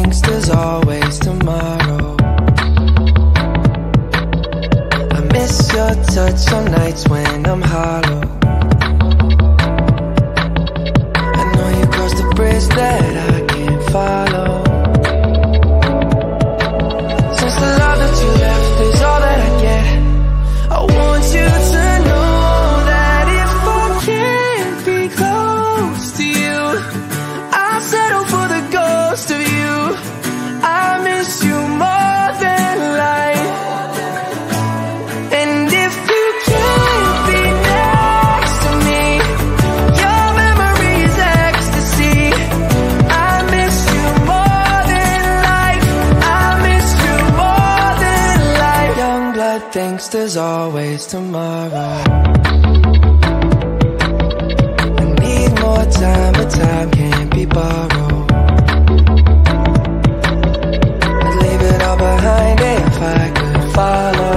thinks there's always tomorrow. I miss your touch on nights when I'm hollow. I know you crossed the bridge that I can't follow. Since the love that you left is all that I get, I want you to know that if I can't be close to you, I'll settle for the ghost of you. I miss you more than life. And if you can't be next to me, your memory's ecstasy. I miss you more than life. I miss you more than life. Youngblood thinks there's always tomorrow. I need more time, but time can't be borrowed. I'd leave it all behind if I could follow.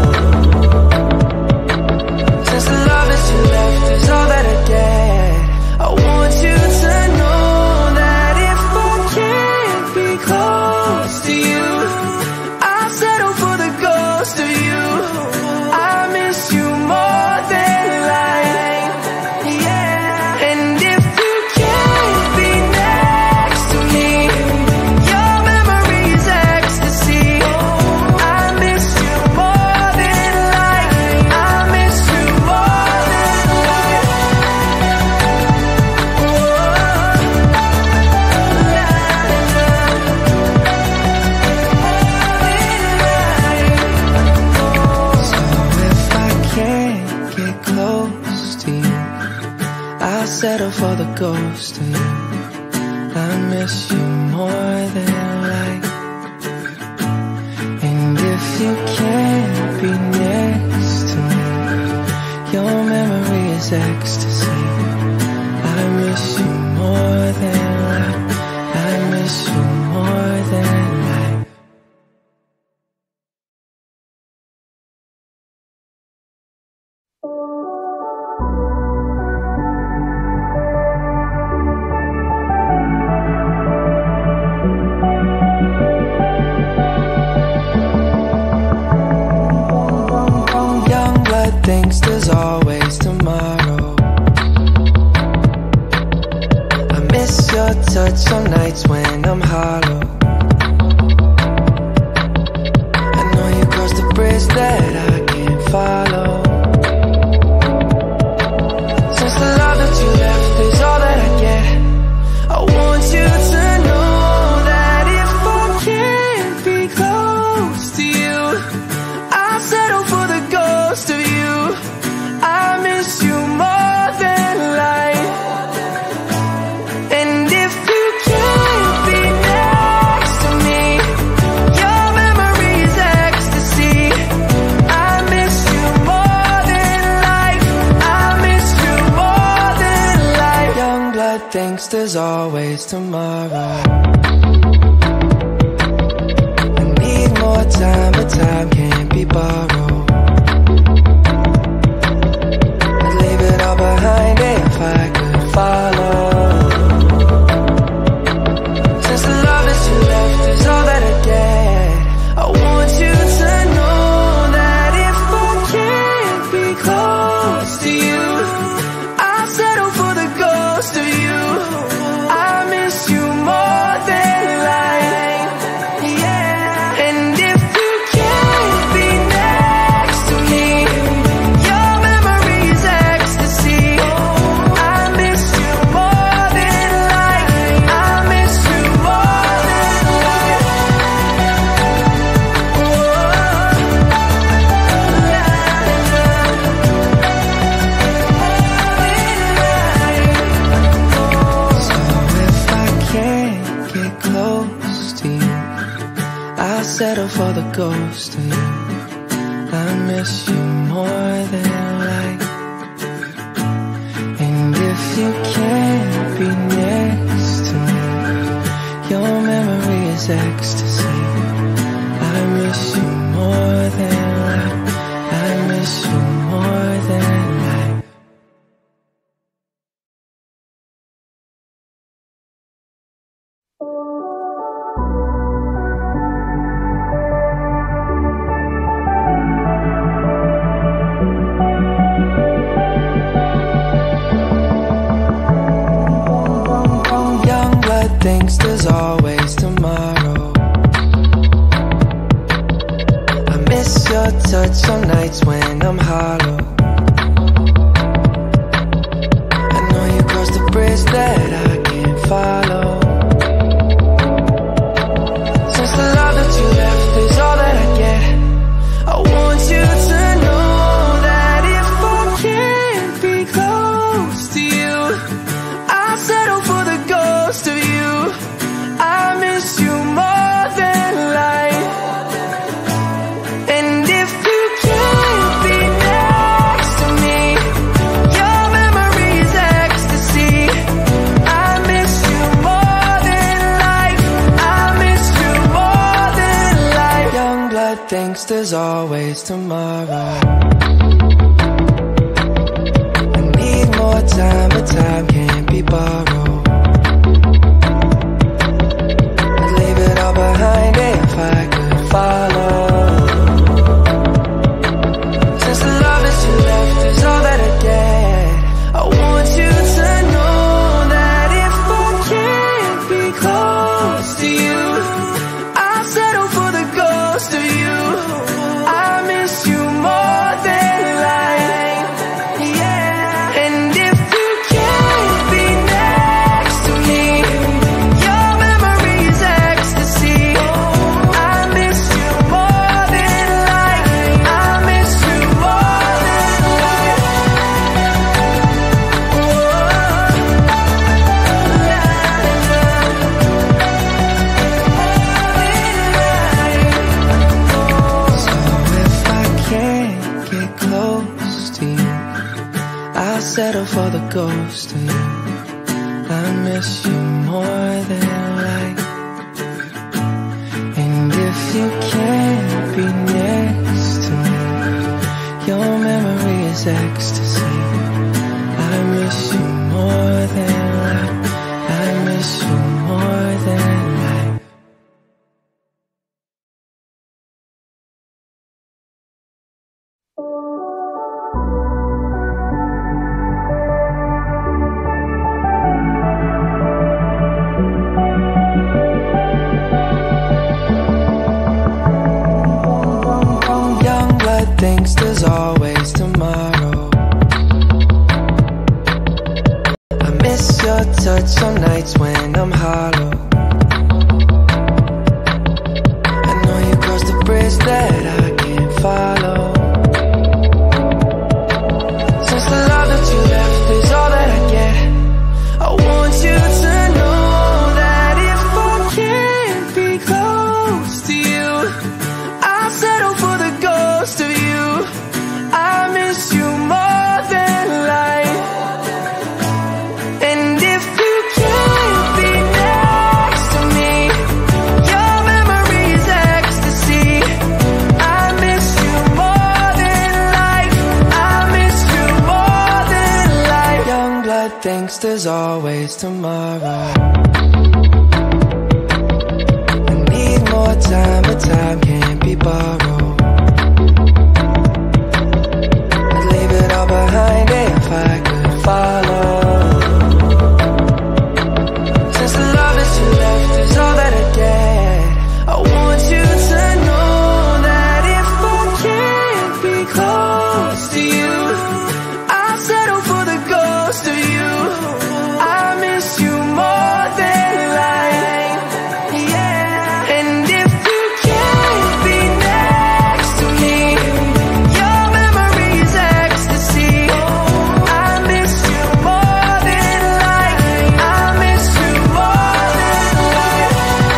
Since the love that you left is all that I get, I want you to know that if I can't be close to you, I'll settle for the ghost of you. I miss you more than life. Yeah. And if you can't be next to me, your memory's ecstasy. I miss you more than life. I miss you more than life. So if I can't get close to you, I'll settle for the ghost of you. I miss you more than life. And if you can't be next to me, your memory is ecstasy. I miss you more than life. I miss you more than life. Youngblood thinks there's always tomorrow. I miss your touch on nights when I'm hollow. I know you crossed the bridge that I can't follow. Since the love that you left is all that I get, I want you to know that if I can't be close to you, I'll settle for the ghost of you. I miss you more than life. And if you can't be next to me, your memory's ecstasy. I miss you more than life. I miss you more than life. Youngblood thinks there's always tomorrow. I need more time, but time can't be borrowed. I'd leave it all behind if I could follow. Since the love that you left is all that I get, I want you to know that if I can't be close to you, I'll settle for the ghost of you. I miss you more than life. Yeah. And if you can't be next to me, your memory's ecstasy. I miss you more than life. I miss you more than life. So if I can't get close to you, I'll settle for the ghost of you. I miss you more than life. And if you can't be next to me, your memory is ecstasy. I miss you more than life. I miss you more than life. thinks there's always tomorrow. I need more time, but time can't be borrowed. I'd leave it all behind if I could follow. Since the love that you left is all that I get, I want you to know that if I can't be close to you, I'll settle for the ghost of you. I miss you more than life, yeah. And if you can't be next to me, your memory is ecstasy. I miss you more than life. I miss you more than life. So if I can't get close to you, I'll settle for the ghost of you. I miss you more than life. And if you can't be next to me, your memory is ecstasy. I miss you more than life. I miss you more than life. Youngblood thinks there's always tomorrow. I miss your touch on nights when I'm hollow. I know you crossed the bridge that I can't follow. Since the love that you left is all that I get, I want you to know that if I can't be close to you, I'll settle for the ghost of you. I miss you more than life. And if you can't be next to me, your memory is ecstasy. I miss you more than life. I miss you more than life. Youngblood thinks there's always tomorrow. I need more time, but time can't be borrowed. I'd leave it all behind if I could follow. Since the love that you left is all that I get, I want you to know that if I can't be close to you, I'll settle for the ghost of you. I miss you more than life, yeah. And if you can't be next to me, your memory is ecstasy. I miss you more than life. I miss you more than life.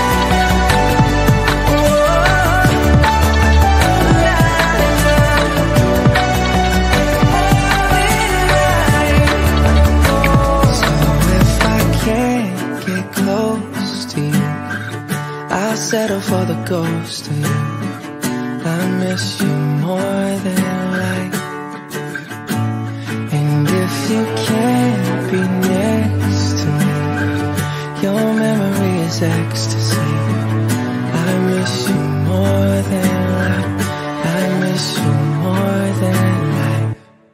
So if I can't get close to you, I'll settle for the ghost of you. I miss you more than life. And if you can't be next to me, your memory is ecstasy. I miss you more than life. I miss you more than life.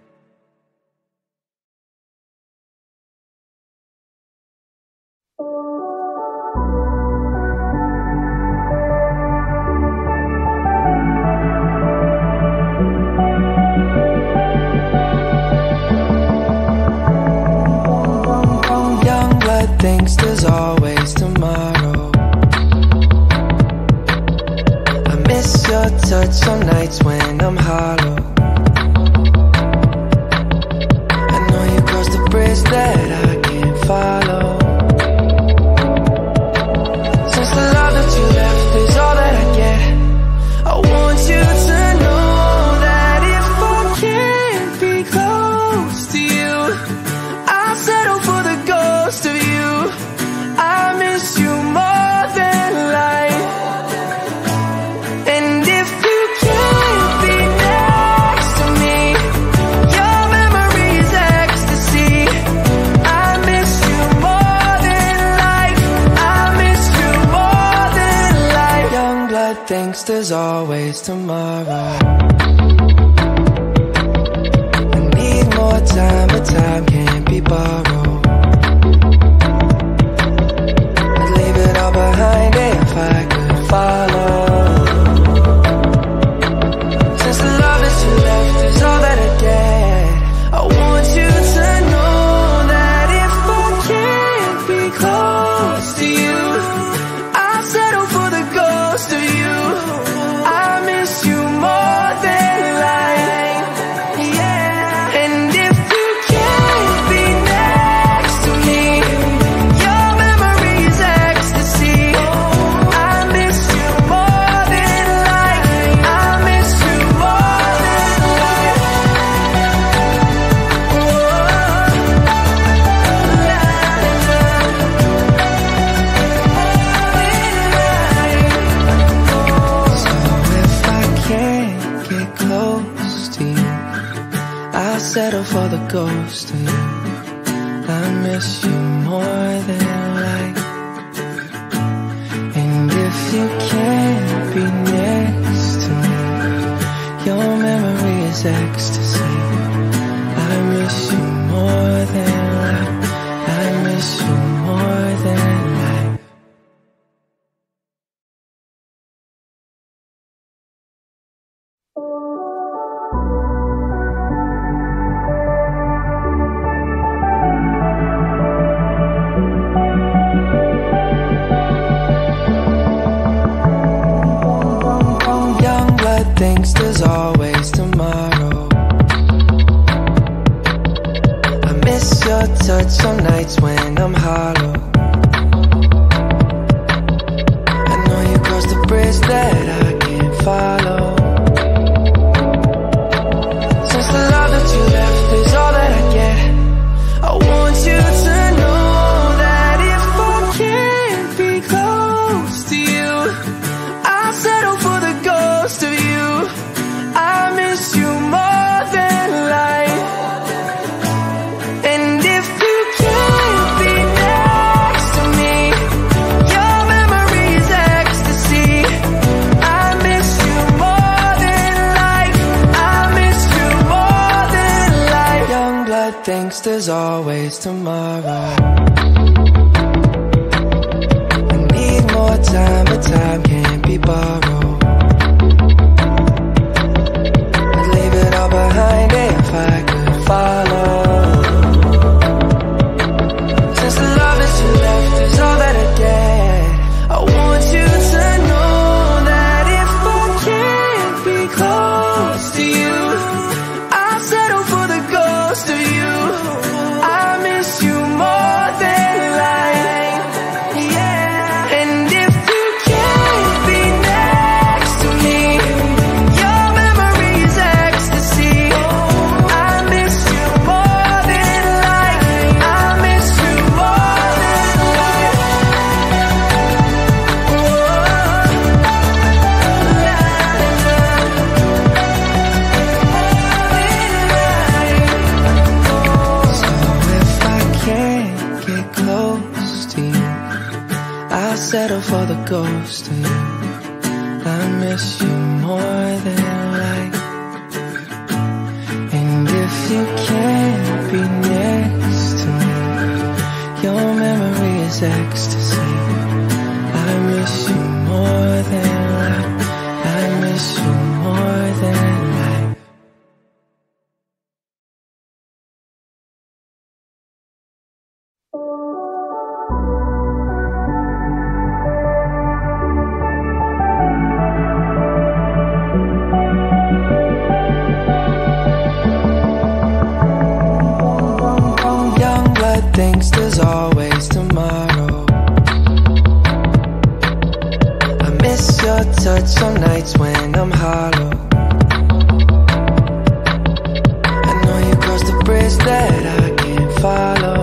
Youngblood thinks there's always tomorrow. I miss your touch on nights when I'm hollow. I know you crossed the bridge that I can't follow. Since the love that you left is all that I get, I want you to know that if I can't be close to you, I'll settle for the ghost of you. I miss you more than life. And if you Youngblood thinks there's always tomorrow. I need more time, but time can't be borrowed. I'd leave it all behind if I could follow. Since the love that you left is all that I get, I want you to know that if I can't be close to you, I'll settle for the ghost of you. I miss you more than life, yeah. And if you can't be next to me, your memory is ecstasy. I miss you more than life. I miss you more than life. So if I can't get close to you, I'll settle for the ghost of you. I miss you more than life. And if you can't be next to me, your memory is ecstasy. I miss you more than life. I miss you more than life. Youngblood thinks there's always tomorrow. I miss your touch on nights when I'm hollow. I know you crossed the bridge that I can't follow. Since the love that you left is all that I get, I want you to know that if I can't be close to you, I'll settle for the ghost of you. I miss you more than life. And if you can't be next to me, your memory is ecstasy. I miss you more than life. I miss you more than life. Youngblood thinks there's always tomorrow. I need more time, but time can't be borrowed. I'd leave it all behind if I could follow. Since the love that you left is all that I get, I want you to know that if I can't be close to you, I'll settle for the ghost of you. I miss you more than life, yeah. And if you can't be next to me, your memory is ecstasy. I miss you more than life. I miss you more than life. So if I can't get close to you, I'll settle for the ghost of you. I miss you more than life. And if you can't be next to me, your memory is ecstasy. I miss you more than life. I miss you more than life. Youngblood thinks there's always tomorrow. I miss your touch on nights when I'm hollow. I know you crossed the bridge that I can't follow.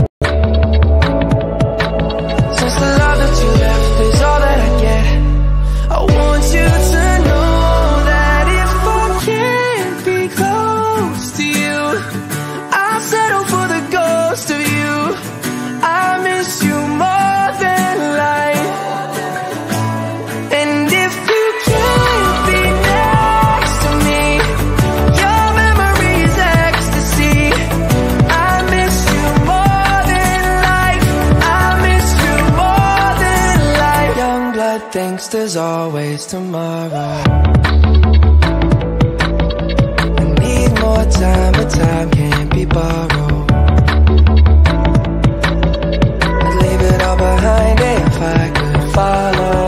Since the love that you left is all that I get, I want you to know that if I can't be close to you, I'll settle for the ghost of you. I miss you more than life. And if you thinks there's always tomorrow. I need more time, but time can't be borrowed. I'd leave it all behind if I could follow.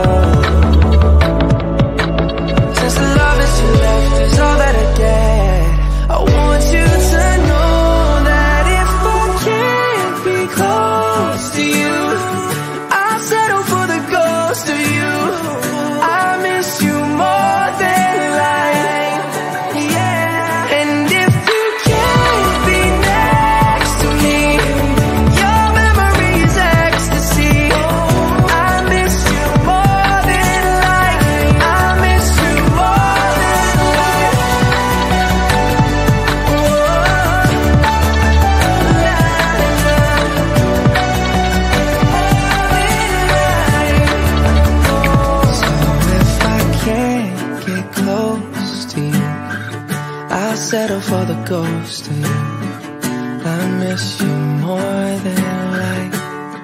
Since the love that you left is all that I get, I want you to know that if I can't be close to you, I'll settle for the ghost of you. I miss you more than life, yeah. And if you can't be next to me, your memory is ecstasy. I miss you more than life. I miss you more than life. So if I can't get close to you, I'll settle for the ghost of you. I miss you more than life.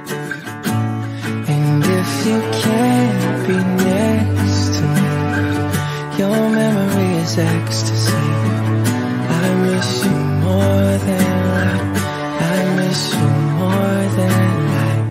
And if you can't be next to me, your memory is ecstasy. I miss you more than life. I miss you more than life.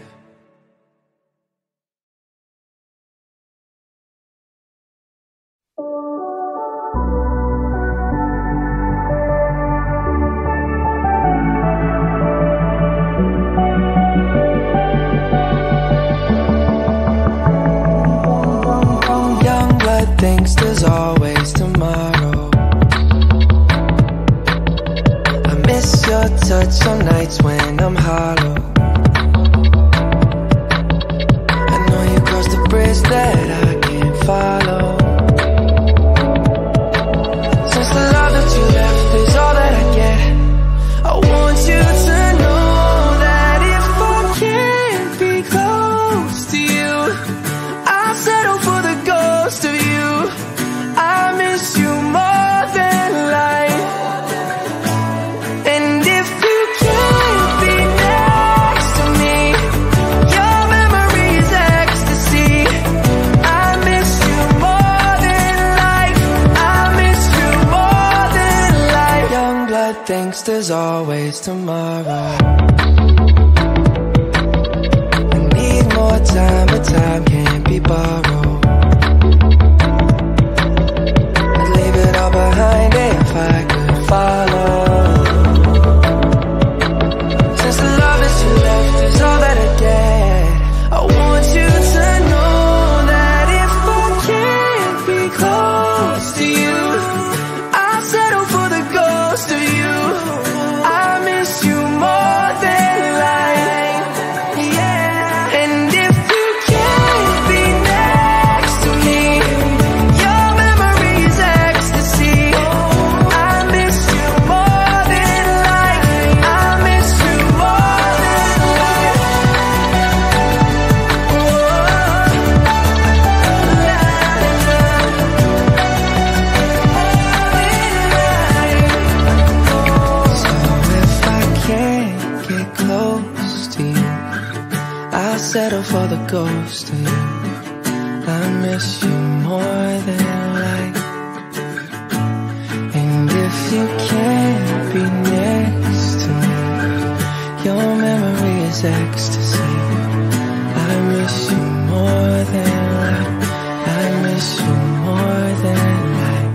Youngblood thinks there's always tomorrow. I miss your touch on nights when I'm hollow. I know you crossed the bridge that I can't follow. Since the love that you left is all that I get, I want you to know that if I can't be close to you, I'll settle for the ghost of you. I miss you more than life. And if you can't be next to me, your memory is ecstasy. I miss you more than life. I miss you more than life. Youngblood thinks there's always tomorrow. I need more time, but time can't be borrowed. I'd leave it all behind if I could follow. Since the love that you left is all that I get, I want you to know that if I can't be close to you, I'll settle for the ghost of you. I miss you more than life, yeah. And if you can't be next to me, your memory is ecstasy. I miss you more than life. I miss you more than life. So if I can't get close to you, I'll settle for the ghost of you. I miss you more than life. And if you can't be next to me, your memory is ecstasy. I miss you more than life. I miss you more than life.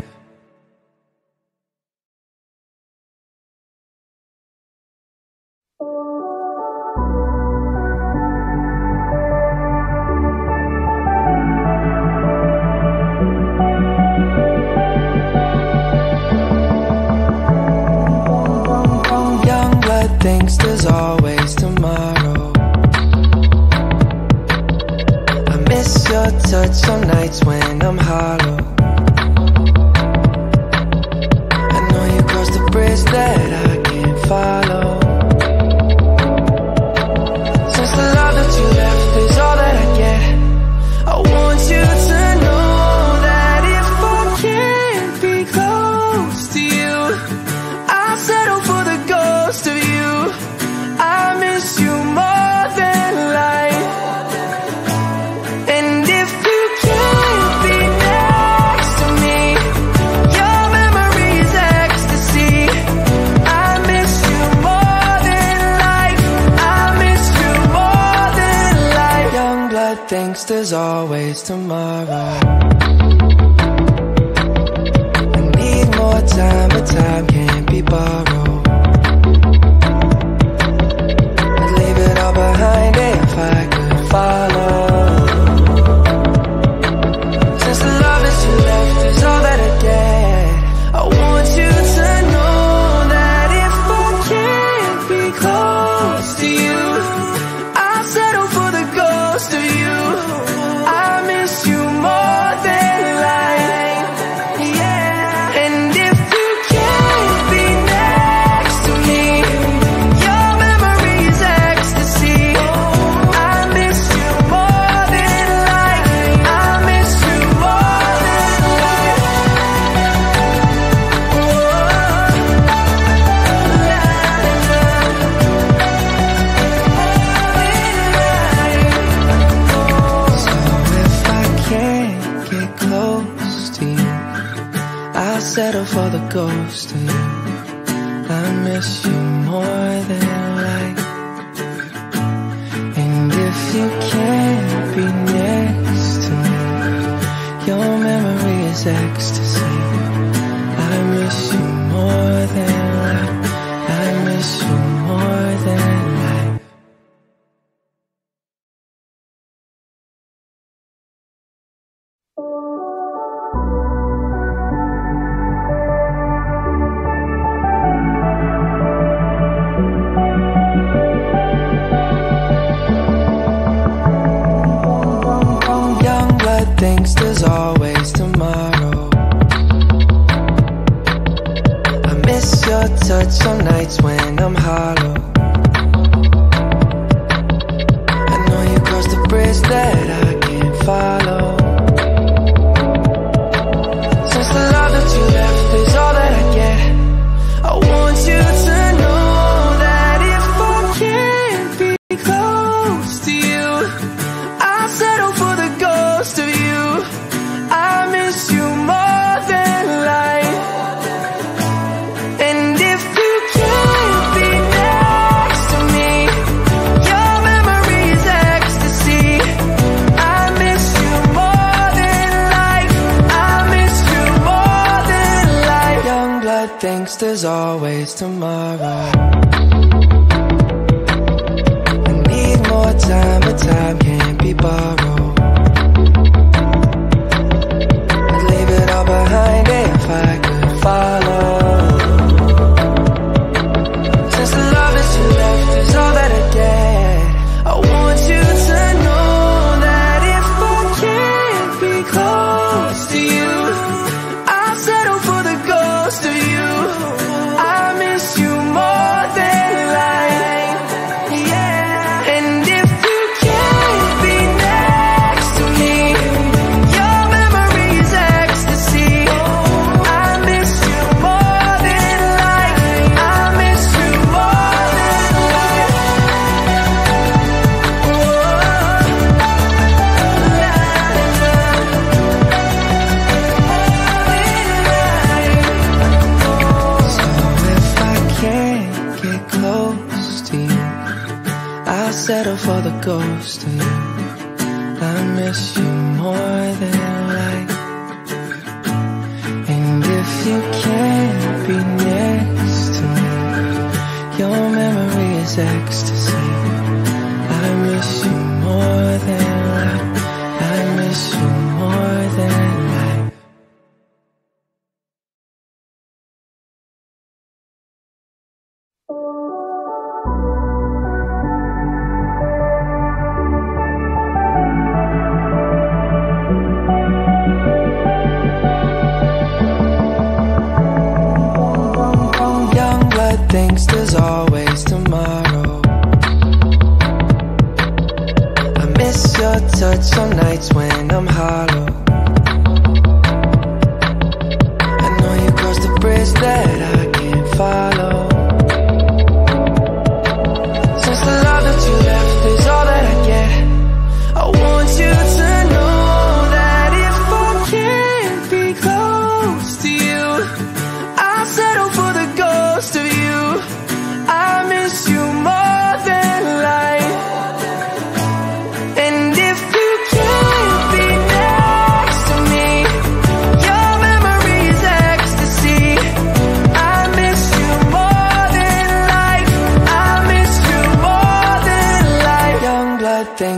Youngblood thinks there's always tomorrow. I miss your touch on nights when I'm hollow. I know you crossed the bridge that I can't follow. Since the love that you left is all that I get, I want you to know that if I can't be close to you, I'll settle for the ghost of you. I miss you more than life. And if you can't there's always tomorrow. I need more time, but time can't be borrowed. I'd leave it all behind if I could follow. Since the love that you left is all that I get, I want you to know that if I can't be close to you, I'll settle for the ghost of you. I miss you more than life, yeah. And if you can't be next to me, your memory is ecstasy. I miss you more than life. I miss you more than life. So if I can't get close to you, I'll settle for the ghost of you. I miss you more than life. And if you can't be next to me, your memory is ecstasy. I miss you more than life. I miss you more than life. Youngblood thinks there's always tomorrow. I miss your touch on nights when I'm hollow. I know you crossed the bridge that I can't follow. Since the love that you left is all that I get, I want you to know that if I can't be close to you, I'll settle for the ghost of you. I miss you more than life. And if you can't be next to me, your memory is ecstasy. I miss you more than life. I miss you more than life. Youngblood thinks there's always tomorrow. I need more time, but time can't be borrowed. I'd leave it all behind if I could follow. Since the love that you left is all that I get, I want you to know that if I can't be close to you, I'll settle for the ghost of you. I miss you more than life, yeah. And if you can't be next to me, your memory is ecstasy. I miss you more than life. I miss you more than life. So if I can't get close to you, I'll settle for the ghost of you. I miss you more than life. And if you can't be next to me, your memory is ecstasy. I miss you more than life. I miss you more than life. Youngblood thinks there's always tomorrow.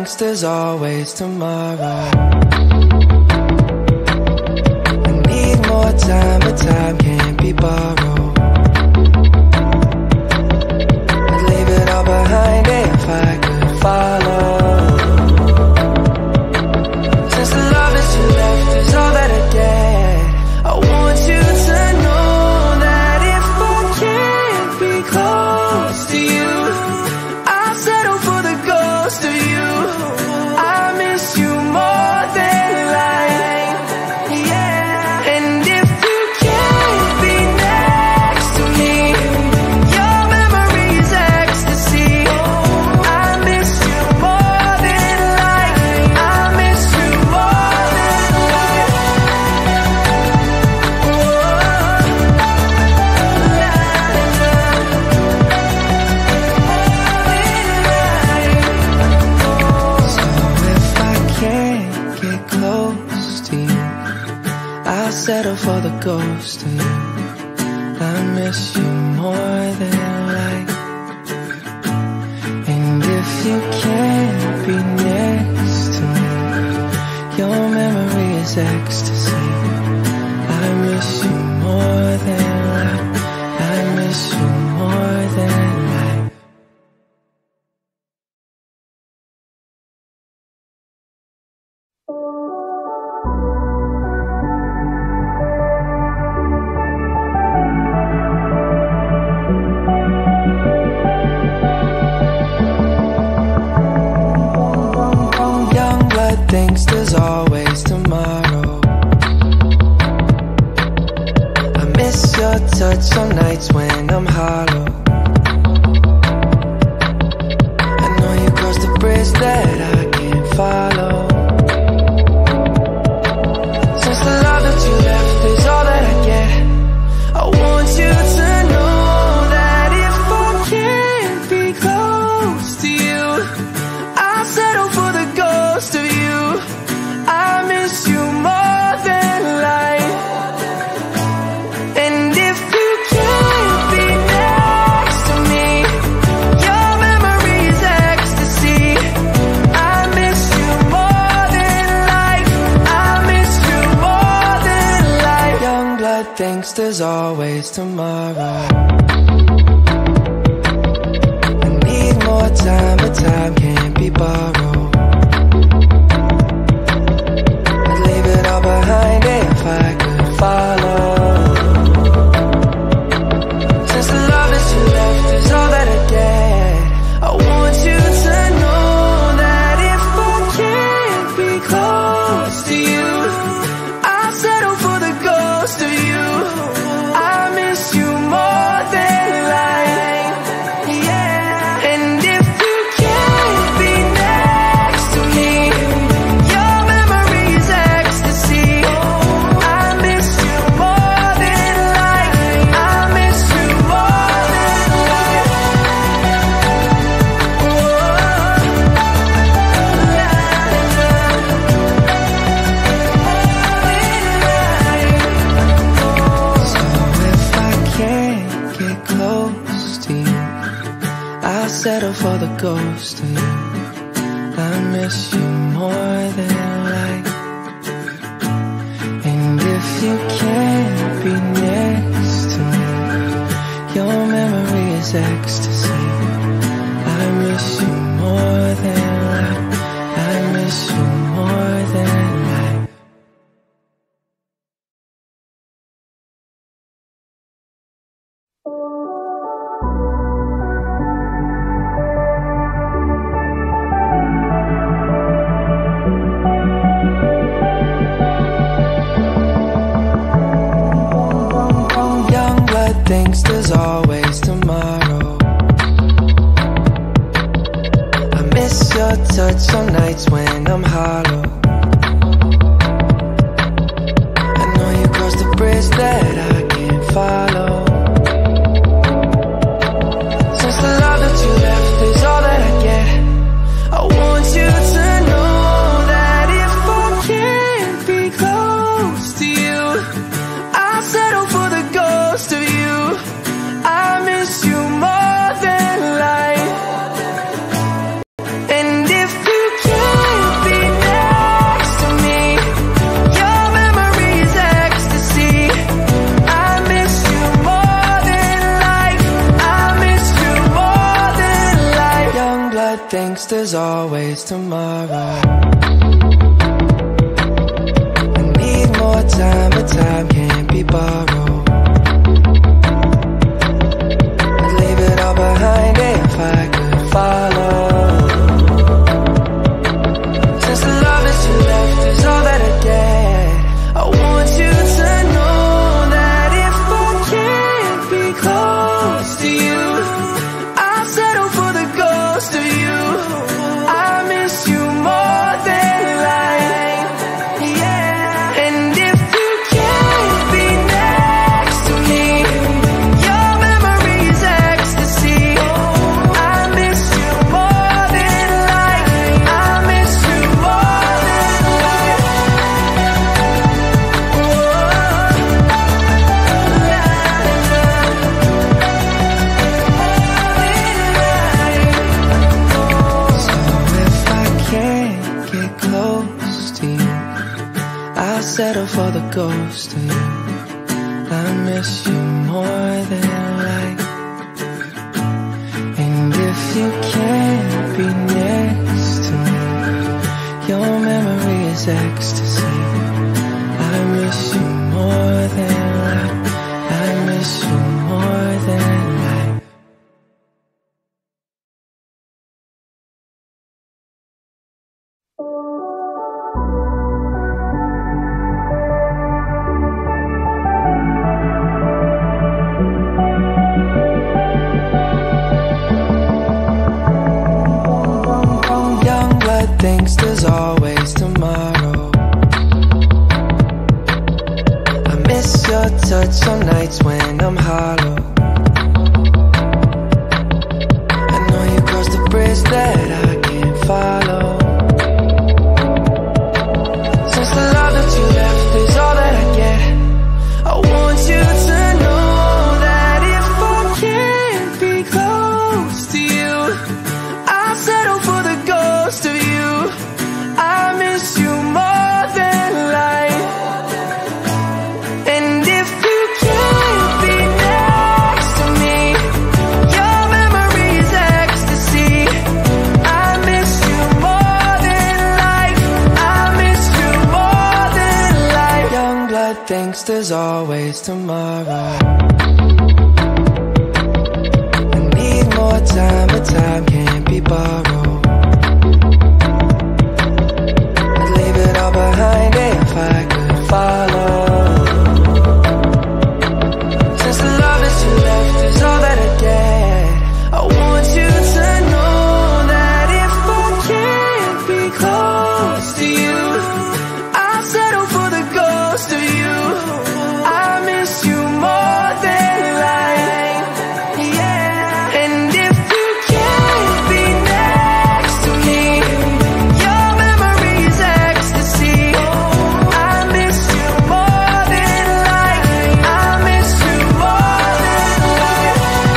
thinks there's always tomorrow. I need more time, but time can't be borrowed. I'd leave it all behind if I could follow. Since the love that you left is all that I get, I want you to know that if I can't be close to you, I'll settle for the ghost of you. I miss you more than life, yeah. And if you can't be next to me, your memory's ecstasy. I miss you more than life. I miss you more than life. So if I can't get close to you, I'll settle for the ghost of you. I miss you more than life. And if you can't be next to me, your memory is ecstasy. I miss you more than life. I miss you more than life. Youngblood thinks there's always tomorrow. I miss your touch on nights when I'm hollow. I know you crossed the bridge that I can't follow. Since the love that you left is all that I get, I want you to know that if I can't be close to you, I'll settle for the ghost of you. I miss you more than life. And if you can't be next to me, your memory's ecstasy. I miss you more than life. I miss you more than life. Youngblood thinks there's always tomorrow. I need more time, but time can't be borrowed. I'd leave it all behind if I could follow. Since the love that you left is all that I get, I want you to know that if I can't be close to you, I'll settle for the ghost of you. I miss you more than life, yeah. And if you can't be next to me, your memory's ecstasy. I miss you more than life. I miss you more than life. So if I can't get close to you, I'll settle for the ghost of you. I miss you more than life. And if you can't be next to me, your memory is ecstasy. I miss you more than life. I miss you more than life. Youngblood thinks there's always tomorrow. I miss your touch on nights when I'm hollow. I know you crossed the bridge that I can't follow. Since the love that you left is all that I get, I want you to know that if I can't be close to you, I'll settle for the ghost of you. I miss you more than life. And if you can't thinks there's always tomorrow. I need more time, but time can't be borrowed. I'd leave it all behind if I could follow. Since the love that you left is all that I get, I want you to know that if I can't be close to you, I'll settle for the ghost of you. I miss you more than life, yeah. And if you can't be next to me, your memory's ecstasy. I miss you more than life. I miss you more than life. So if I can't get close to you, I'll settle for the ghost of you. I miss you more than life. And if you can't be next to me, your memory is ecstasy. I miss you more than life. I miss you more than life. Youngblood thinks there's always tomorrow. I miss your touch on nights when I'm hollow. I know you crossed a bridge that I can't follow. Since the love that you left is all that I get, I want you to know that if I can't be close to you, I'll settle for the ghost of you. I miss you more than life. And if you can't be next to me, your memory's ecstasy. I miss you more than life. I miss you more than life. Youngblood thinks there's always tomorrow. I need more time, but time can't be borrowed. I'd leave it all behind if I could follow. Since the love that you left is all that I get, I want you to know that if I can't be close to you, I'll settle for the ghost of you. I miss you more than life, yeah. And if you can't be next to me, your memory's ecstasy. I miss you more than life. I miss you more than life.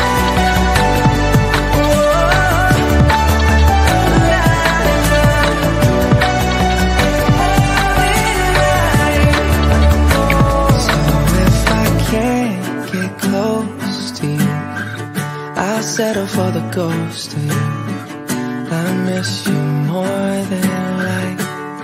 So if I can't get close to you, I'll settle for the ghost of you. I miss you more than life.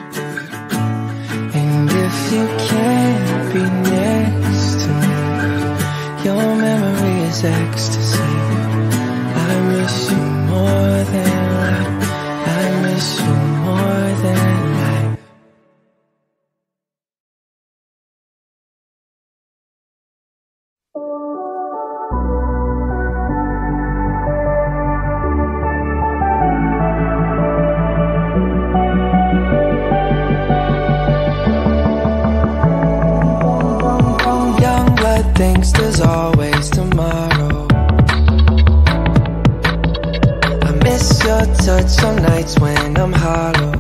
And if you can't be next to me, your memory is ecstasy. I miss you more than life. I miss you more than life. Youngblood thinks there's always tomorrow. I miss your touch on nights when I'm hollow.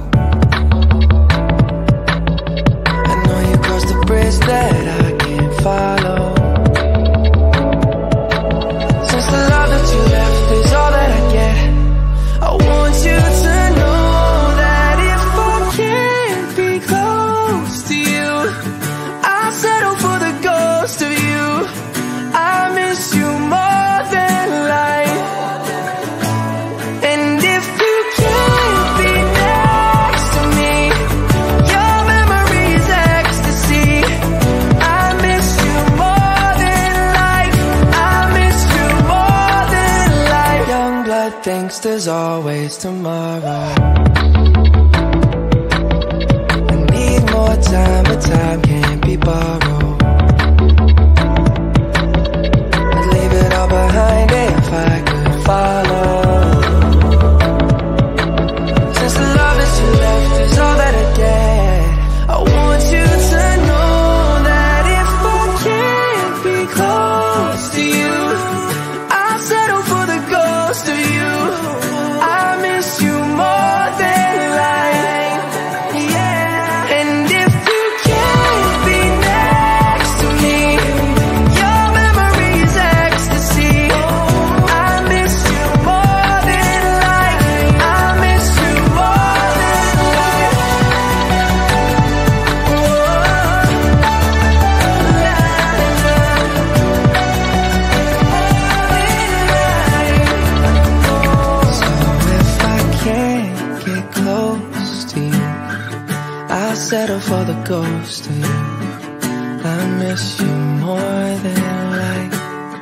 I know you crossed a bridge that I can't follow. Since the love that you left is all that I get, I want you to know that if I can't be close to you, I'll settle for the ghost of you. I miss you more than life. And if you can't thinks there's always tomorrow. I need more time, but time can't be borrowed. I'd leave it all behind if I could follow. Since the love that you left is all that I get, I want you to know that if I can't be close to you, I'll settle for the ghost of you. I miss you more than life, yeah. And if you can't be next to me, your memory is ecstasy. I miss you more than life. I miss you more than life. So if I can't get close to you, I'll settle for the ghost of you. I miss you more than life.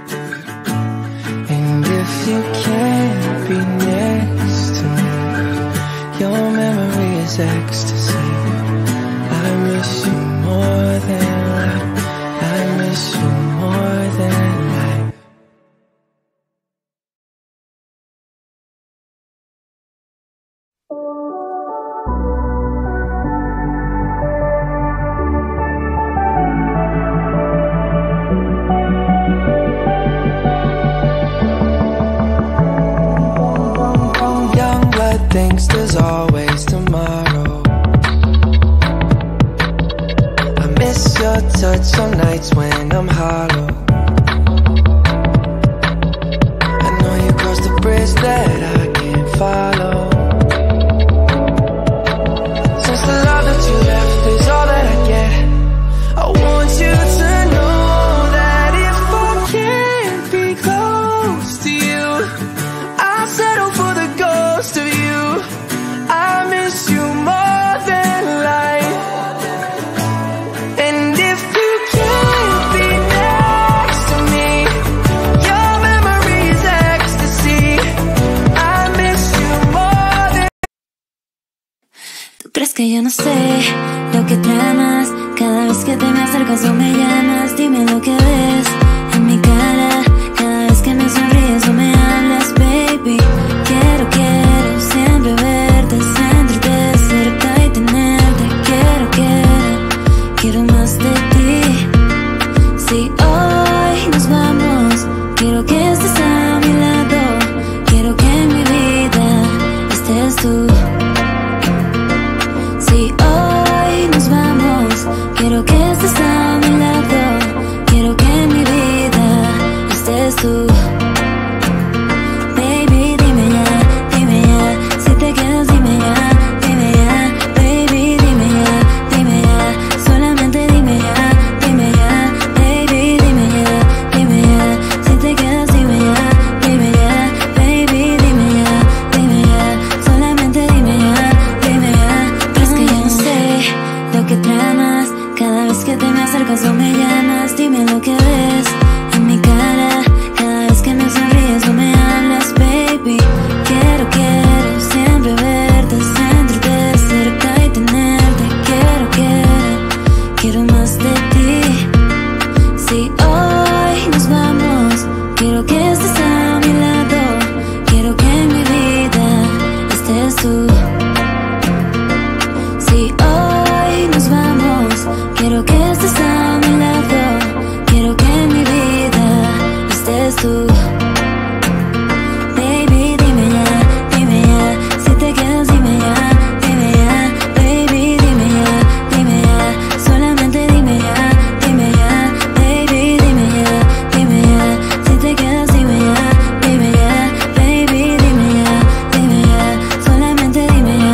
And if you can't be next to me, your memory is ecstasy. I miss you more than life. I miss you more than life. Youngblood thinks there's always tomorrow. I miss your touch on nights when I'm hollow. I know you crossed the bridge that I can't follow. Since the love that you left is all that I get, I want you to know that if I can't be close to you, I'll settle for the ghost of you. I miss you more than life. And if you can't be next to me, your memory is ecstasy. I miss you more than. ¿Tú crees que yo no sé lo que tramas? Cada vez que te me acercas o me llamas, dime lo que ves en mi cara. Cada vez que me sonríes o me hablas, baby. Quiero siempre verte, sentirte cerca y tenerte. Quiero más de ti. Si hoy nos vamos, quiero que estés a mi lado. Quiero que en mi vida estés tú. Si hoy nos vamos, quiero que estés a mi lado. Quiero que en mi vida estés tú. Baby, dime ya, si te quedas dime ya, baby, dime ya, solamente dime ya, baby, dime ya, si te quedas dime ya, baby, dime ya, solamente dime ya. ¿Crees que yo no sé lo que tramas? Cada vez que te me acercas o me llamas, dime lo que ves en mi cara. Cada vez que me sonríes o me hablas, baby. Quiero siempre verte, sentirte cerca y tenerte. Quiero más de ti. Si hoy nos vamos, quiero que estés a mi lado. Quiero que en mi vida estés tú. Si hoy nos vamos, quiero que estés a mi lado. Quiero que en mi vida estés tú. Baby, dime ya, si te quedas dime ya, baby, dime ya, solamente dime ya, baby, dime ya, si te quedas dime ya, baby, dime ya, solamente dime ya,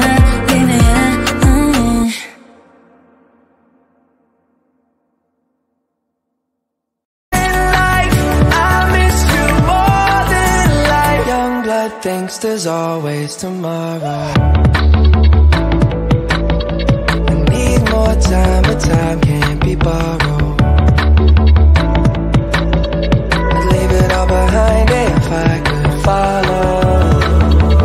Youngblood thinks there's always tomorrow. I need more time, but time can't be borrowed. I'd leave it all behind if I could follow.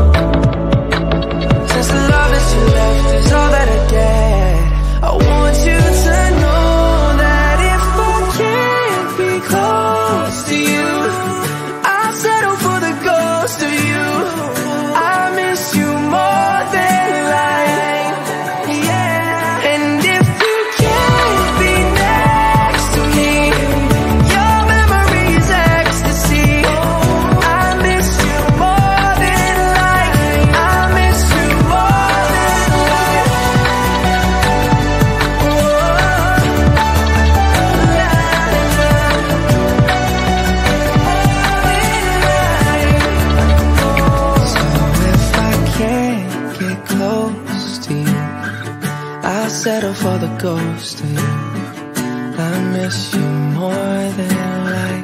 for the ghost of you. I miss you more than life.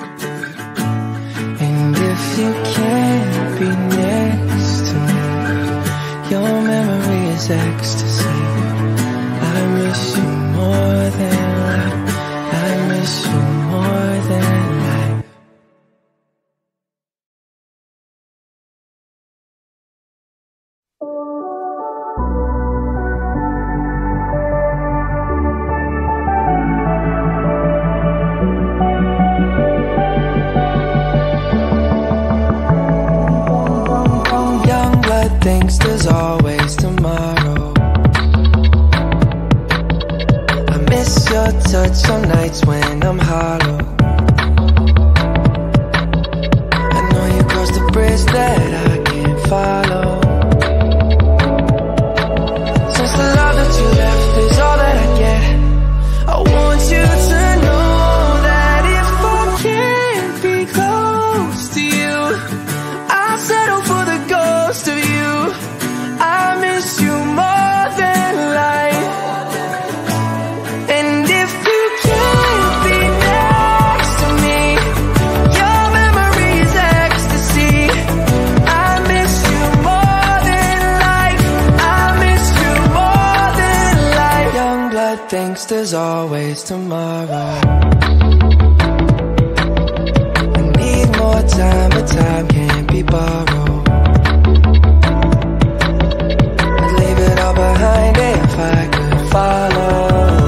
And if you can't be next to me, your memory is ecstasy. I miss you more than life. I miss you more than life. Youngblood thinks there's always tomorrow. I miss your touch on nights when I'm hollow. I know you crossed the bridge that I can't follow. Since the love that you left is all that I get, I want you to know that if I can't be close to you, I'll settle for the ghost of you. I miss you more than life. And if you can't be next to me, your memory is ecstasy. I miss you more than life. I miss you more than life. Youngblood thinks there's always tomorrow. I need more time, but time can't be borrowed. I'd leave it all behind if I could follow.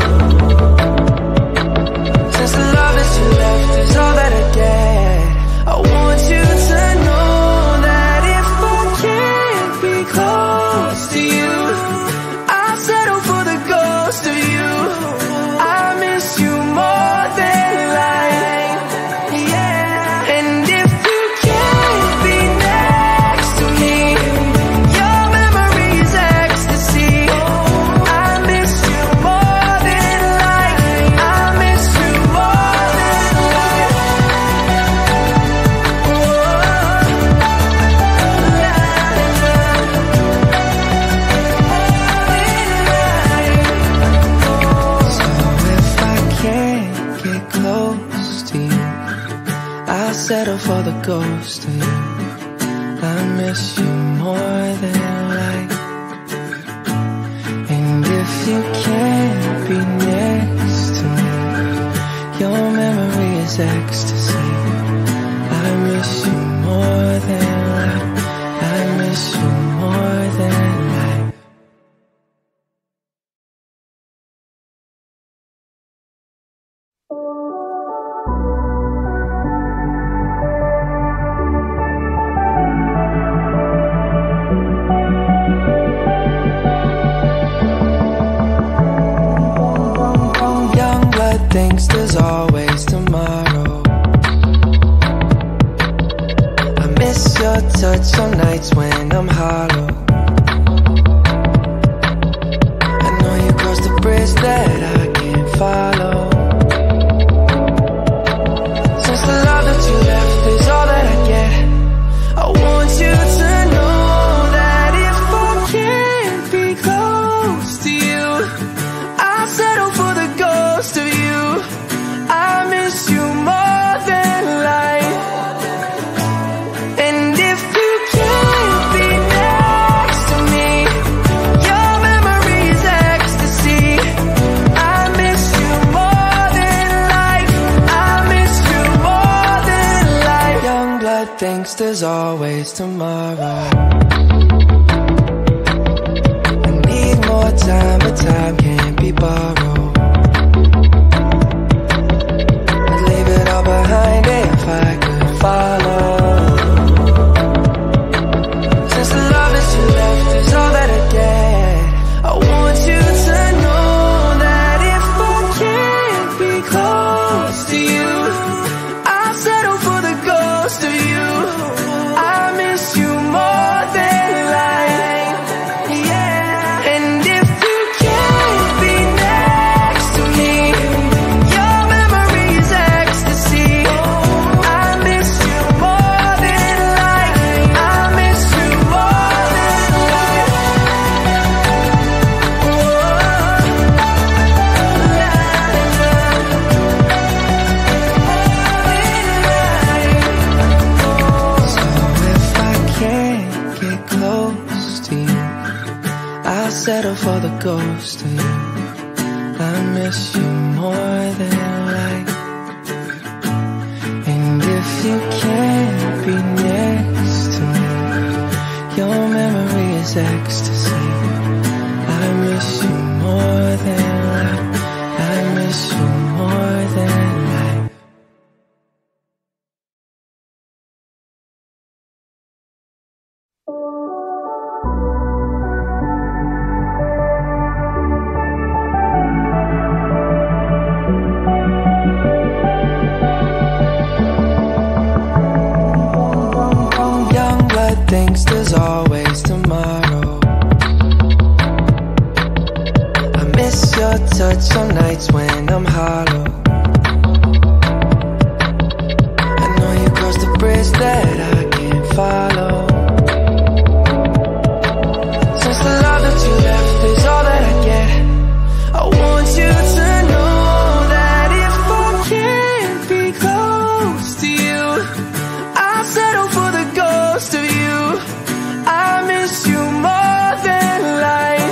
Since the love that you left is all that I get, I want you to know that if I can't be close to you, I'll settle for the ghost of you. I miss you more than life. Yeah. And if you can't be next to me, your memory is ecstasy. I miss you more than life. I miss you more than life. So if I can't get close to you, I'll settle for the ghost of you. I miss you more than life. And if you can't be next to me, your memory is ecstasy. I miss you more than life. I miss you more than life. Youngblood thinks there's always tomorrow. I miss your touch on nights when I'm hollow. I know you crossed the bridge that I can't follow. Since the love that you left is all that I get, I want you to know that if I can't be close to you, I'll settle for the ghost of you. I miss you more than life. And if you can't be next to me, your memory is ecstasy. I miss you more than life. I miss you more than life. Youngblood thinks there's always tomorrow. I need more time, but time can't be borrowed. I'd leave it all behind if I could follow. Since the love that you left is all that I get, I want you to know that if I can't be close to you, I'll settle for the ghost of you. I miss you more than life. Yeah. And if you can't be next to me, your memory is ecstasy. I miss you more than life. I miss you more than life. the ghost of you. I miss you more than life. And if you can't be next to me, your memory is ecstasy. I miss you more than life. I miss you more than life. Youngblood thinks there's always tomorrow. I miss your touch on nights when I'm hollow. I know you crossed the bridge that I can't follow. Since the love that you left is all that I get, I want you to know that if I can't be close to you, I'll settle for the ghost of you. I miss you more than life.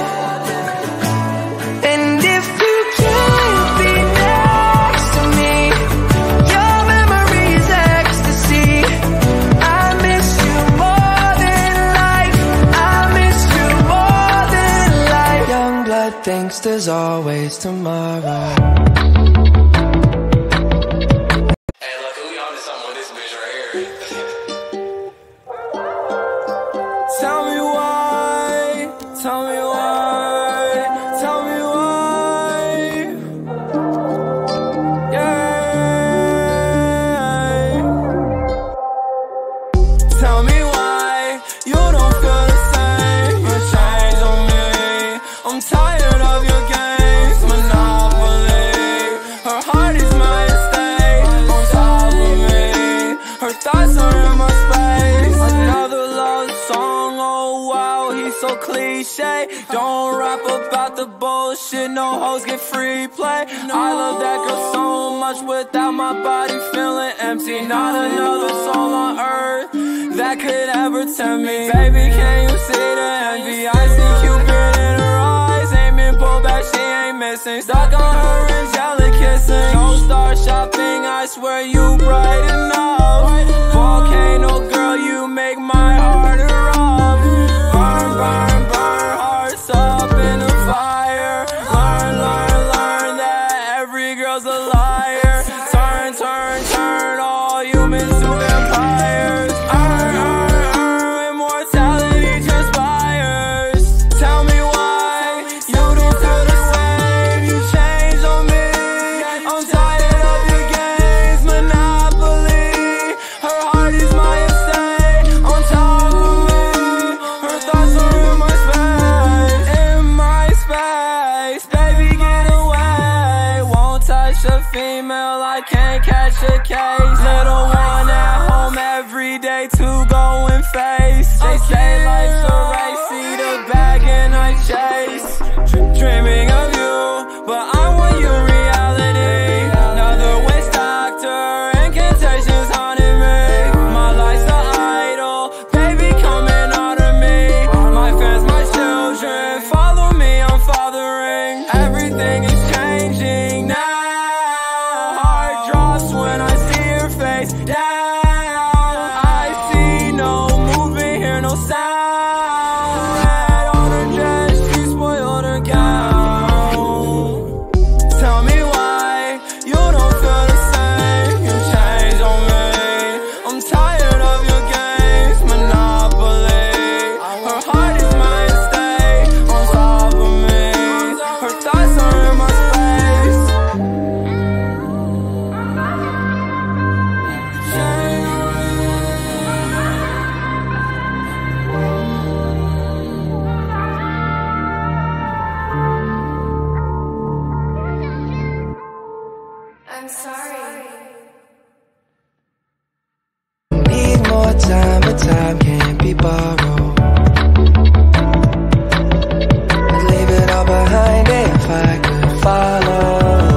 And if you can't be next to me, your memory is ecstasy. I miss you more than life. I miss you more than life. Youngblood thinks there's always tomorrow. Hey, look, we on to something with this bitch right here. Tell me why, tell me why, tell me why. Yeah. Tell me why you don't feel the same. You change on me. I'm tired of your games, monopoly. Her heart is my estate, on top of me. Her thoughts are in my space. Another love song, oh wow, he's so cliche. Don't rap about the bullshit, no hoes get free play. I love that girl so much without my body feeling empty. Not another soul on earth that could ever tempt me. Baby, can you see the envy? I see Cupid in her eyes, ain't been pulled back, she ain't missing. Stuck on her angelic kissing. Don't start shopping, I swear you bright enough. Volcano girl, you make my heart erupt. Burn, burn, burn, hearts up in the fire. Learn, learn, learn that every girl's a liar. Turn, turn, turn all humans to vampires. Immortality transpires. Tell me why you don't feel the same. You change on me. I'm tired of your games, monopoly. Her heart is my estate, on top of me. Her thoughts are in my space, in my space. Baby, get away. Won't touch a female, I can't catch a case. Little one at home every day to go and face. They say life's a race, see the bag and I chase. Dreaming of you, but I want your reality. Another waste doctor, incantations haunting me. My life's an idol, baby, coming out of me. My fans, my children, follow me, I'm fathering. Everything is changing now. Heart drops when I see your face down. I see no movement, hear no sound. Red on her dress, she spoiled her gown. Tell me why you don't feel the same. You change on me. I'm tired of your games, monopoly. Her heart is my estate, on top of me. Her thoughts are in my space. Change on me. I'm sorry. Need more time, but time can't be borrowed. I'd leave it all behind if I could follow.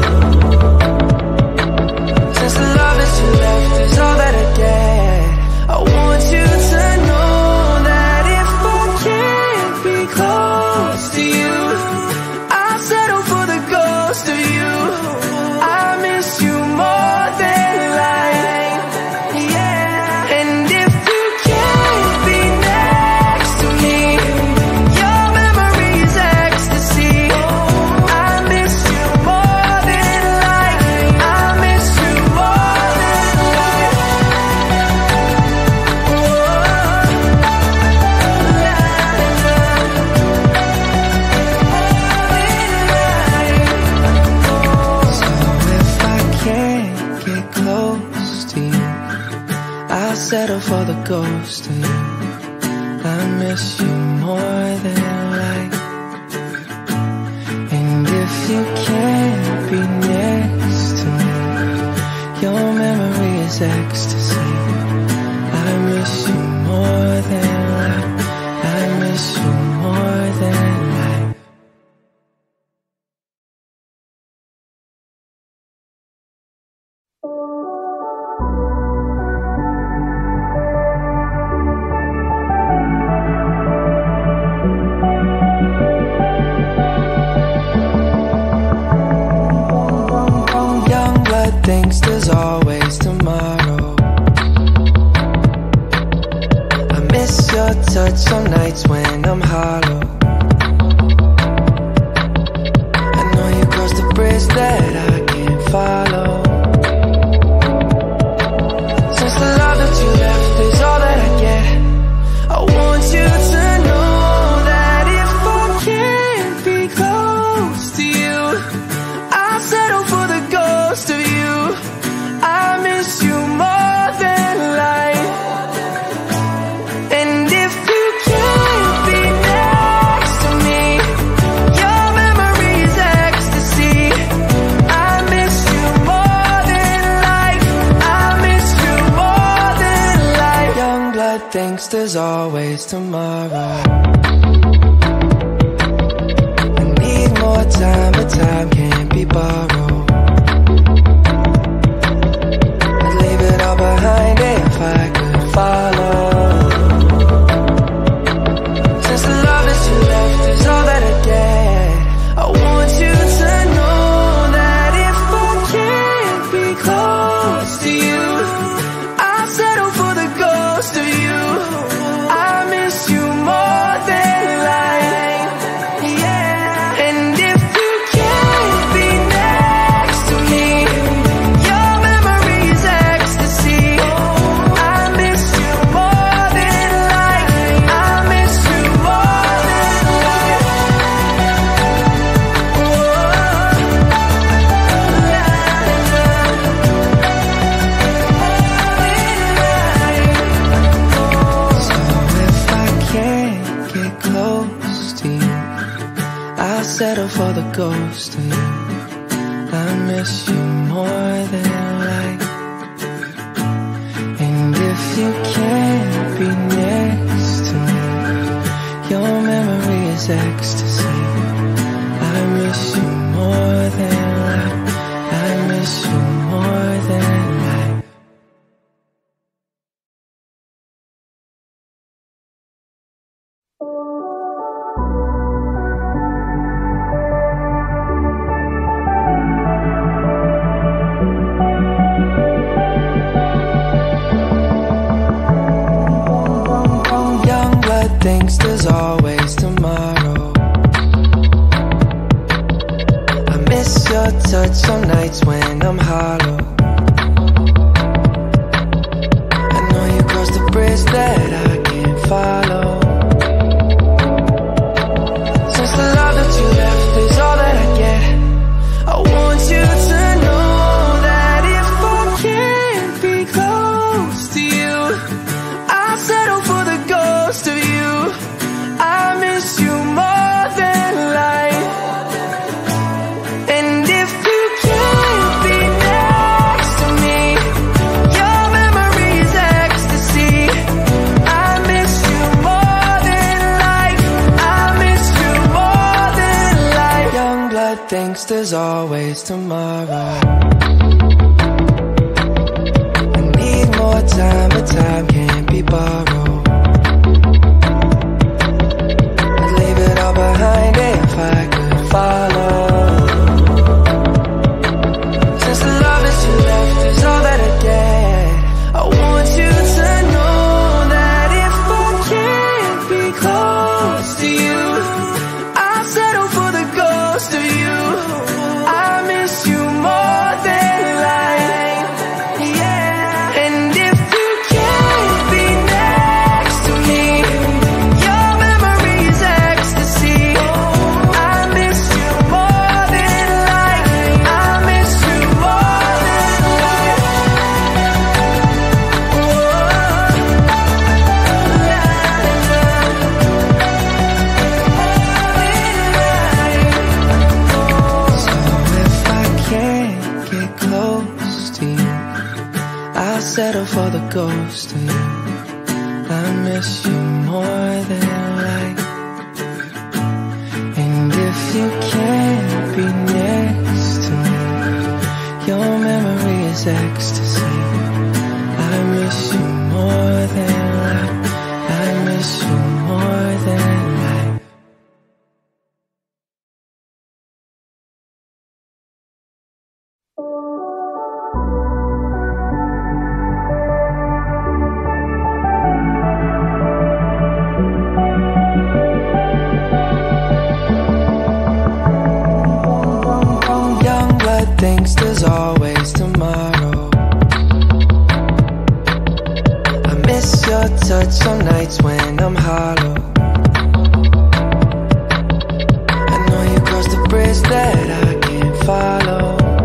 Since the love that you left is all that I get, I want you to know that if I can't be close to you, settle for the ghost of you. I miss you more than life. And if you can't be next to me, your memory is ecstasy. I miss you more than life. I miss you more than life. Youngblood thinks there's always tomorrow. I miss your touch on nights when I'm hollow. I know you crossed the bridge that I can't follow. Since the love that you left is all that I get, I want you to know that if I can't be close to you, I'll settle for the ghost of you. I miss you more than life. And if you can't be next to me, your memory's ecstasy. I miss you more than life. I miss you more than life. Youngblood thinks there's always tomorrow. I need more time, but time can't be borrowed. I'd leave it all behind if I could follow. Since the love that you left is all that I get, I want you to know that if I can't be close to you, I'll settle for the ghost of you. I miss you more than life. Yeah. And if you can't be next to me, your memory's ecstasy. I miss you more than life. I miss you more than life. So if I can't get close to you, I'll settle for the ghost of you. I miss you more than life. And if you can't be next to me, your memory is ecstasy. I miss you more than life. I miss you more than life. Youngblood thinks there's always tomorrow. I miss your touch on nights when I'm hollow. I know you crossed the bridge that I can't follow. Since the love that you left is all that I get, I want you to know that if I can't be close to you, I'll settle for the ghost of you. I miss you more than life. And if you can't be next to me, your memory's ecstasy. I miss you more than life. I miss you more than life. Youngblood thinks there's always tomorrow. I need more time, but time can't be borrowed. I'd leave it all behind if I could follow. Since the love that you left is all that I get, I want you to know that if I can't be close to you, I'll settle for the ghost of you. I miss you more than life. Yeah. And if you can't be next get close to you, I'll settle for the ghost of you. I miss you more than life. And if you can't be next to me, your memory is ecstasy. I miss you more than life. I miss you more than life. Youngblood thinks there's always tomorrow. I miss your touch on nights when I'm hollow. I know you crossed the bridge that I can't follow.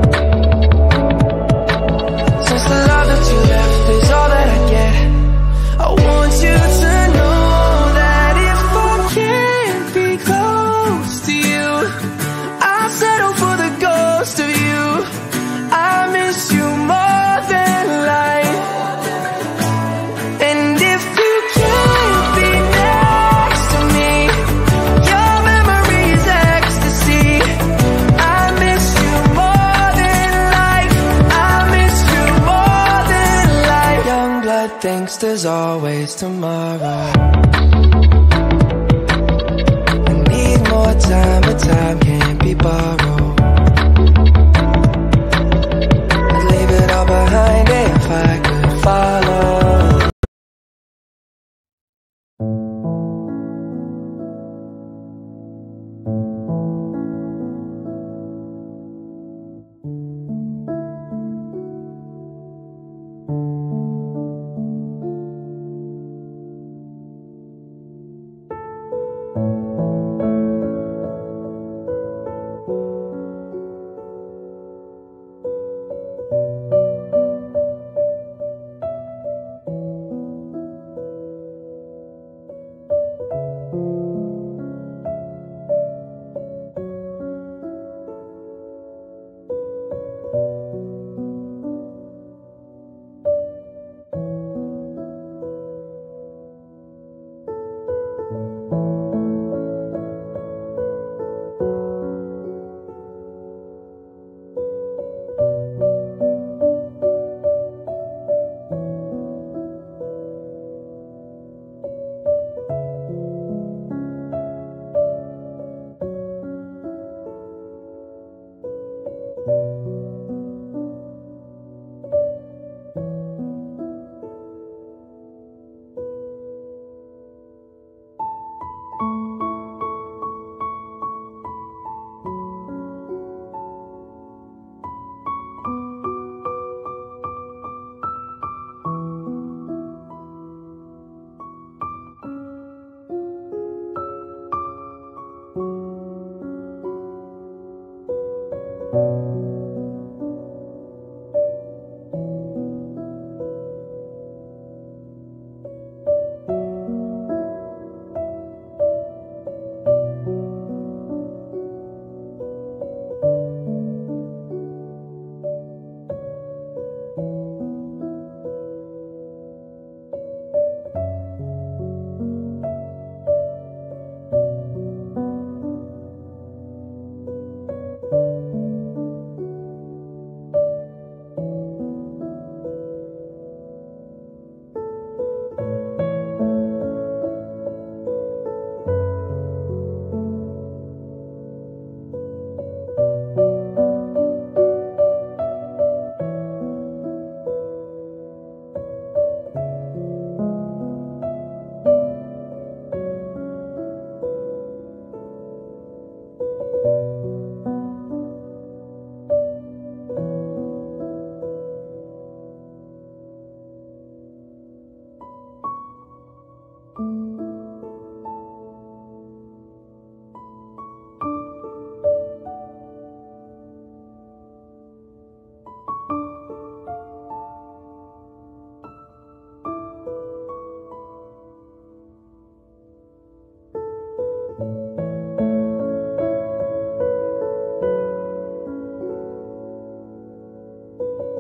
Since the love that you left is all that I get, I want you to know that if I can't be close to you, I'll settle for the ghost of you. I miss you more than life. And if you can't be next to me, your memory is ecstasy. I miss you more than life. I miss you more than life. Youngblood thinks there's always tomorrow. I need more time, but time can't be borrowed. I'd leave it all behind if I could follow.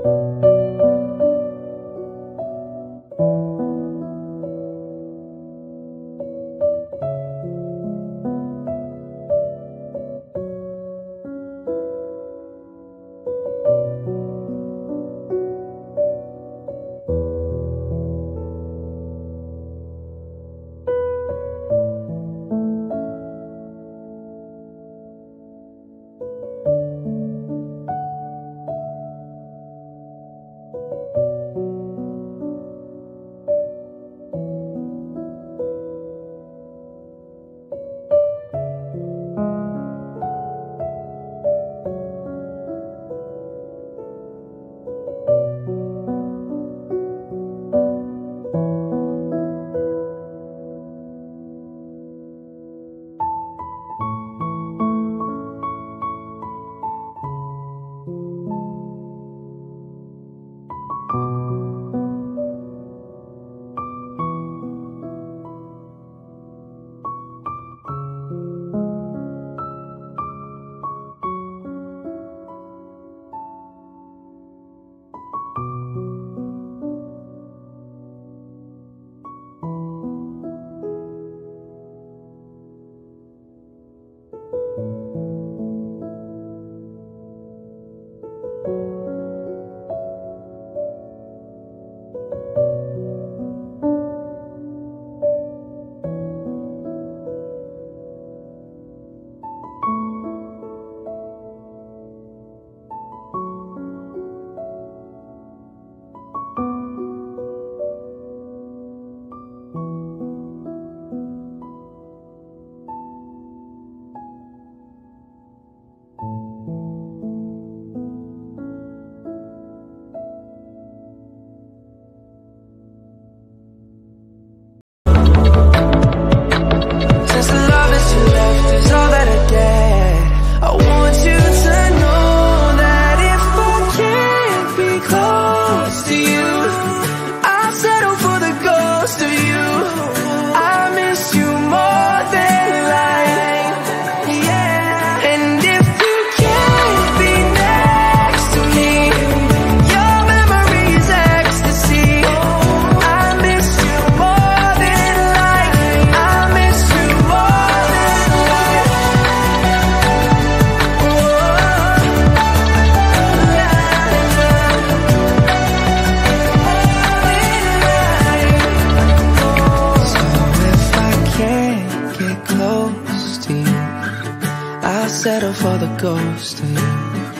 settle for the ghost of you.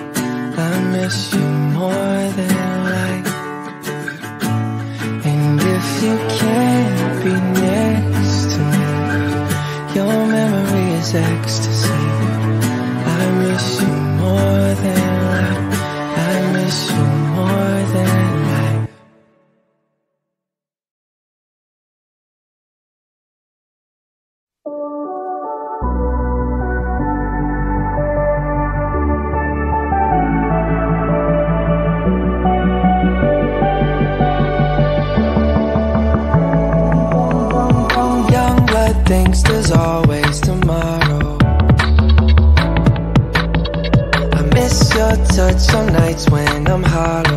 I miss you more than life. And if you can't be next to me, your memory is ecstasy. I miss you more than life. I miss you more than life. Youngblood thinks there's always tomorrow. I miss your touch on nights when I'm hollow.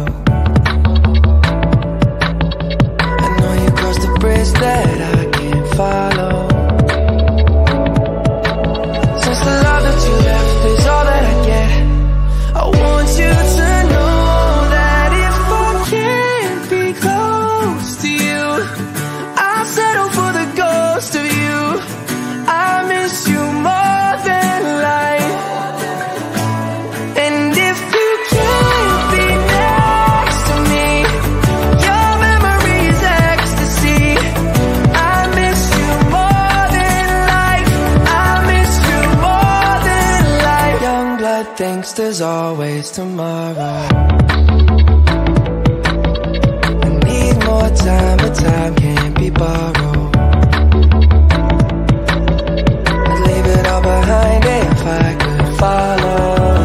I know you crossed the bridge that I can't follow. Since the love that you left is all that I get, I want you to know that if I can't be close to you, I'll settle for the ghost of you. I miss you more than life. And if you can't be next to me, your memory is ecstasy. I miss you more than life. I miss you more than life. Youngblood thinks there's always tomorrow. I need more time, but time can't be borrowed. I'd leave it all behind if I could follow.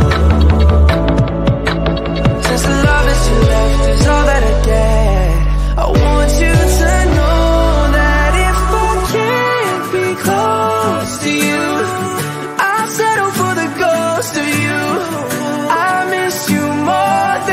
Since the love that you left is all that I get, I want you to know that if I can't be close to you, I'll settle for the ghost of you. I miss you more than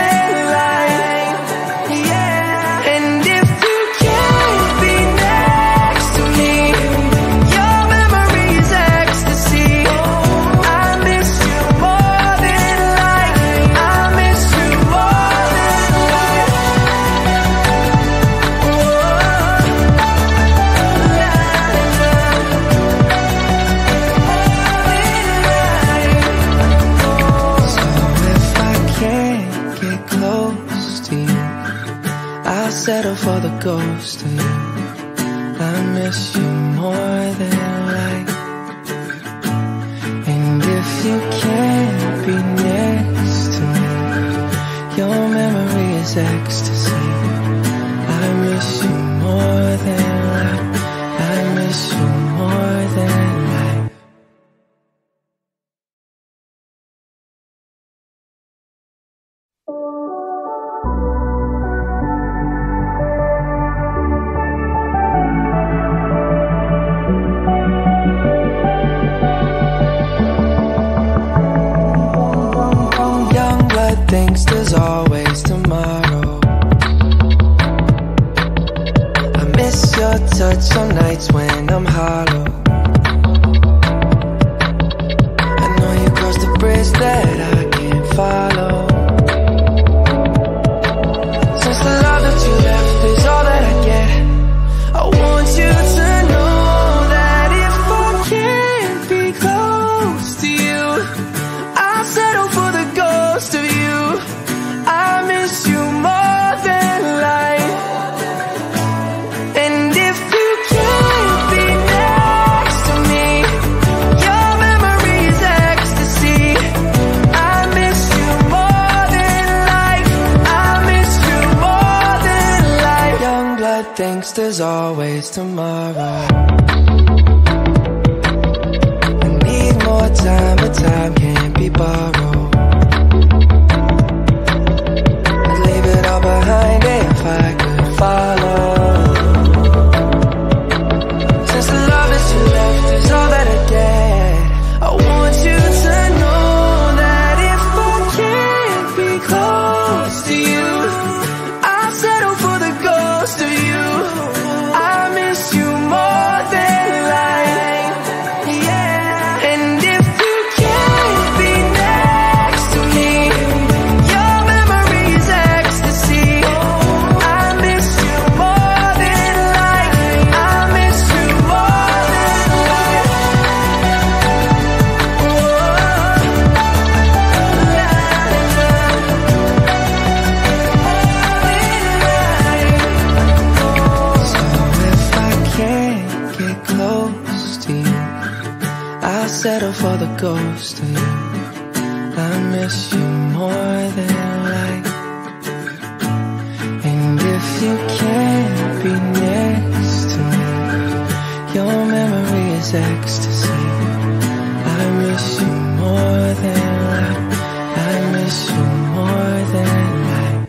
I settle for the ghost of you. I miss you more than life. And if you can't be next to me, your memory is ecstasy. I miss you more than life. I miss you more than life. Youngblood thinks there's always tomorrow. I miss your touch on nights when I'm hollow. I know you crossed the bridge that I can't follow. Since the love that you left is all that I get, I want you to know that if I can't be close to you, I'll settle for the ghost of you. I miss you more than life. And if you can't be next to me, your memory is ecstasy. I miss you more than life. I miss you more than life. Youngblood thinks there's always tomorrow. I need more time, but time can't be borrowed. I'd leave it all behind if I could follow. Since the love that you left is all that I get, I want you to know that if I can't be close to you, I'll settle for the ghost of you. I miss you more than life. Yeah. And if you can't be next to me, your memory is ecstasy. I miss you more than life. I miss you more than life. So if I can't get close to you, I'll settle for the ghost of you. I miss you more than life. And if you can't be next to me, your memory is ecstasy. I miss you more than life. I miss you more than life.